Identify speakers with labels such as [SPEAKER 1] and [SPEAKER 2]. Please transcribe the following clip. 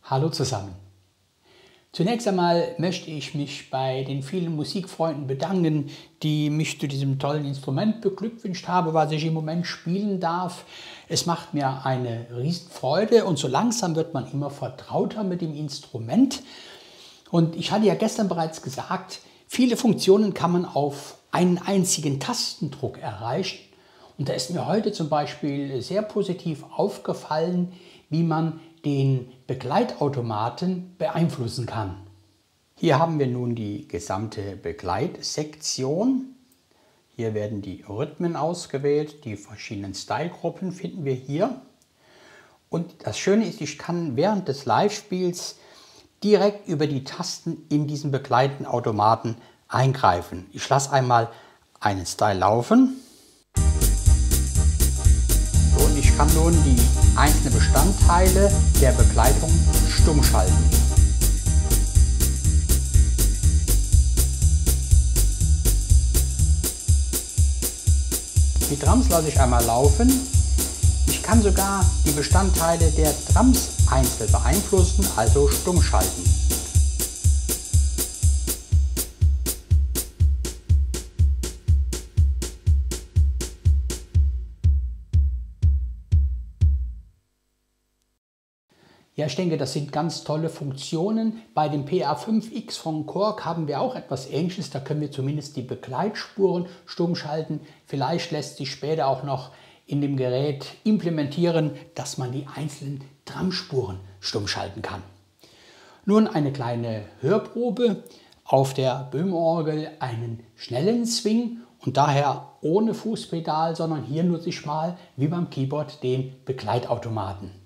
[SPEAKER 1] Hallo zusammen. Zunächst einmal möchte ich mich bei den vielen Musikfreunden bedanken, die mich zu diesem tollen Instrument beglückwünscht haben, was ich im Moment spielen darf. Es macht mir eine Riesenfreude und so langsam wird man immer vertrauter mit dem Instrument. Und ich hatte ja gestern bereits gesagt, viele Funktionen kann man auf einen einzigen Tastendruck erreichen. Und da ist mir heute zum Beispiel sehr positiv aufgefallen, wie man den Begleitautomaten beeinflussen kann. Hier haben wir nun die gesamte Begleitsektion. Hier werden die Rhythmen ausgewählt, die verschiedenen Stylegruppen finden wir hier. Und das Schöne ist, ich kann während des Live-Spiels direkt über die Tasten in diesen Begleitautomaten eingreifen. Ich lasse einmal einen Style laufen. Und ich kann nun die einzelnen Bestandteile der Begleitung stumm schalten. Die Drums lasse ich einmal laufen. Ich kann sogar die Bestandteile der Drums einzeln beeinflussen, also stumm schalten. Ja, ich denke, das sind ganz tolle Funktionen. Bei dem PA5X von Korg haben wir auch etwas Ähnliches. Da können wir zumindest die Begleitspuren stumm schalten. Vielleicht lässt sich später auch noch in dem Gerät implementieren, dass man die einzelnen Drumspuren stumm schalten kann. Nun eine kleine Hörprobe. Auf der Böhm-Orgel einen schnellen Swing und daher ohne Fußpedal, sondern hier nutze ich mal wie beim Keyboard den Begleitautomaten.